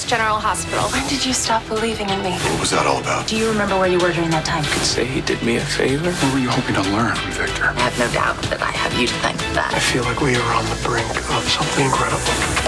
Mass General Hospital. When did you stop believing in me? What was that all about? Do you remember where you were during that time? You could say he did me a favor. What were you hoping to learn from Victor? I have no doubt that I have you to thank for that. I feel like we are on the brink of something incredible.